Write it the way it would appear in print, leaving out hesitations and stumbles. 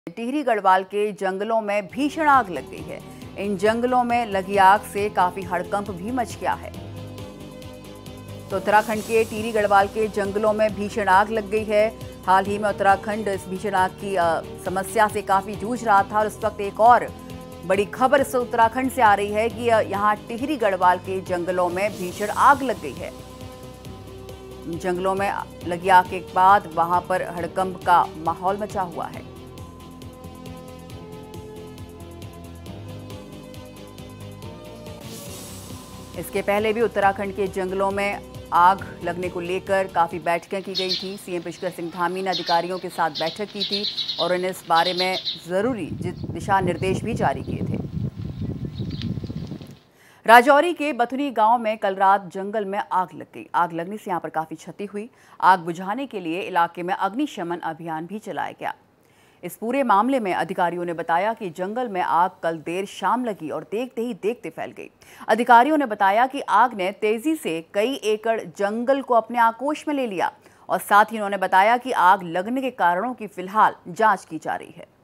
टिहरी गढ़वाल के जंगलों में भीषण आग लग गई है। इन जंगलों में लगी आग से काफी हड़कंप भी मच गया है। तो उत्तराखंड के टिहरी गढ़वाल के जंगलों में भीषण आग लग गई है। हाल ही में उत्तराखंड इस भीषण आग की समस्या से काफी जूझ रहा था और इस वक्त एक और बड़ी खबर इस उत्तराखंड से आ रही है कि यहाँ टिहरी गढ़वाल के जंगलों में भीषण आग लग गई है। जंगलों में लगी आग के बाद वहां पर हड़कंप का माहौल मचा हुआ है। इसके पहले भी उत्तराखंड के जंगलों में आग लगने को लेकर काफ़ी बैठकें की गई थी। सीएम पुष्कर सिंह धामी ने अधिकारियों के साथ बैठक की थी और उन्हें इस बारे में ज़रूरी दिशा निर्देश भी जारी किए थे। राजौरी के बथुनी गांव में कल रात जंगल में आग लग गई। आग लगने से यहां पर काफ़ी क्षति हुई। आग बुझाने के लिए इलाके में अग्निशमन अभियान भी चलाया गया। इस पूरे मामले में अधिकारियों ने बताया कि जंगल में आग कल देर शाम लगी और देखते ही देखते फैल गई। अधिकारियों ने बताया कि आग ने तेजी से कई एकड़ जंगल को अपने आकोश में ले लिया और साथ ही उन्होंने बताया कि आग लगने के कारणों की फिलहाल जांच की जा रही है।